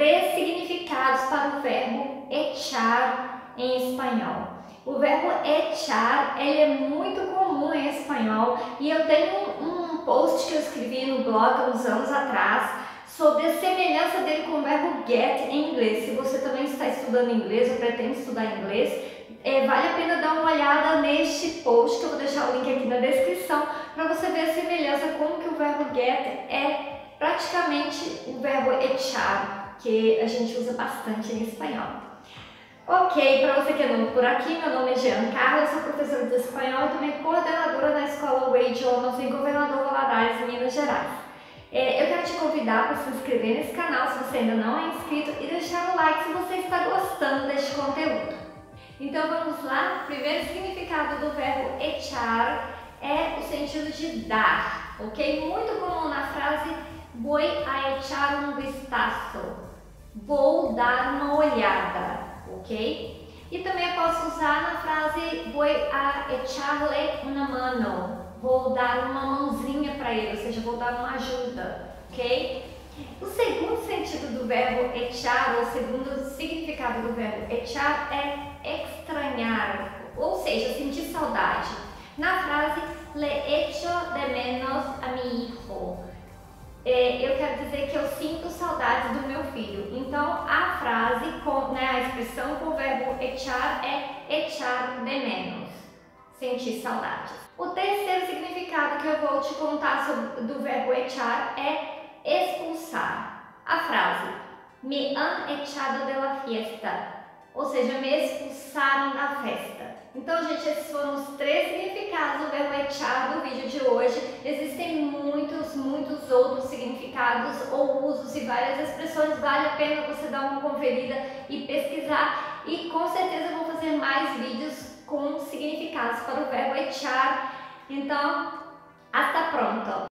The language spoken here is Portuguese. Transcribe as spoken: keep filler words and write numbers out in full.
três significados para o verbo echar em espanhol. O verbo echar, ele é muito comum em espanhol e eu tenho um, um post que eu escrevi no blog há uns anos atrás sobre a semelhança dele com o verbo get em inglês. Se você também está estudando inglês ou pretende estudar inglês, é, vale a pena dar uma olhada neste post, que eu vou deixar o link aqui na descrição, para você ver a semelhança, como que o verbo get é praticamente o verbo echar, que a gente usa bastante em espanhol. Ok, para você que é novo por aqui, meu nome é Jean Carla, eu sou professora de espanhol e também coordenadora na Escola Way Idiomas em Governador Valadares, Minas Gerais. É, eu quero te convidar para se inscrever nesse canal se você ainda não é inscrito e deixar o like se você está gostando deste conteúdo. Então vamos lá? O primeiro significado do verbo echar é o sentido de dar, ok? Muito comum na frase voy a echar un vistazo, vou dar uma olhada, ok? E também eu posso usar na frase voy a echarle una mano, vou dar uma mãozinha para ele, ou seja, vou dar uma ajuda, ok? O segundo sentido do verbo echar, ou o segundo significado do verbo echar é extrañar, ou seja, sentir saudade. Na frase le echo de menos a mi hijo, é, eu quero dizer que eu sinto saudade do meu filho. Então a frase, com, né, a expressão com o verbo echar é echar de menos, sentir saudade. O terceiro significado que eu vou te contar sobre, do verbo echar é expulsar. A frase me han echado de la fiesta, ou seja, me expulsaram da festa. Então, gente, esses foram os três significados do verbo echar do vídeo de hoje. Existem muitos, muitos outros significados ou usos e várias expressões. Vale a pena você dar uma conferida e pesquisar. E com certeza eu vou fazer mais vídeos com significados para o verbo echar. Então, hasta pronto!